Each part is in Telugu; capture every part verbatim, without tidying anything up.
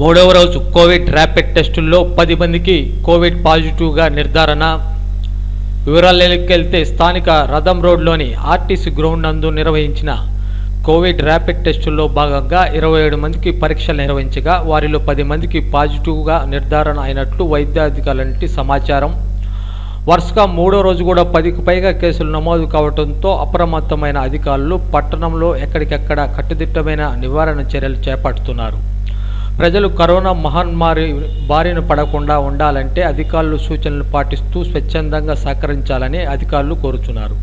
మూడవ రోజు కోవిడ్ ర్యాపిడ్ టెస్టుల్లో పది మందికి కోవిడ్ పాజిటివ్గా నిర్ధారణ. వివరాలకెళ్తే స్థానిక రథం రోడ్లోని ఆర్టీసీ గ్రౌండ్ నందు నిర్వహించిన కోవిడ్ ర్యాపిడ్ టెస్టుల్లో భాగంగా ఇరవై ఏడు మందికి పరీక్షలు నిర్వహించగా వారిలో పది మందికి పాజిటివ్గా నిర్ధారణ అయినట్లు వైద్యాధికారుల నుండి సమాచారం. వరుసగా మూడో రోజు కూడా పదికి పైగా కేసులు నమోదు కావడంతో అప్రమత్తమైన అధికారులు పట్టణంలో ఎక్కడికెక్కడ కట్టుదిట్టమైన నివారణ చర్యలు చేపడుతున్నారు. ప్రజలు కరోనా మహమ్మారి బారిన పడకుండా ఉండాలంటే అధికారులు సూచనలు పాటిస్తూ స్వచ్ఛందంగా సహకరించాలని అధికారులు కోరుతున్నారు.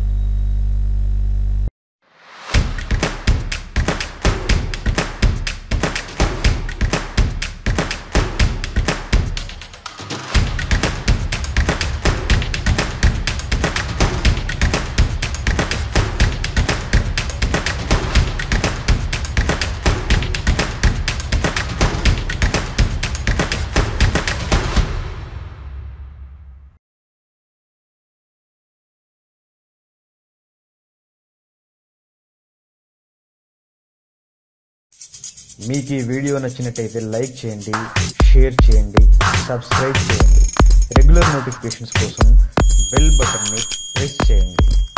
మీకు ఈ వీడియో నచ్చినట్టయితే లైక్ చేయండి, షేర్ చేయండి, సబ్స్క్రైబ్ చేయండి. రెగ్యులర్ నోటిఫికేషన్స్ కోసం బెల్ బటన్ని ప్రెస్ చేయండి.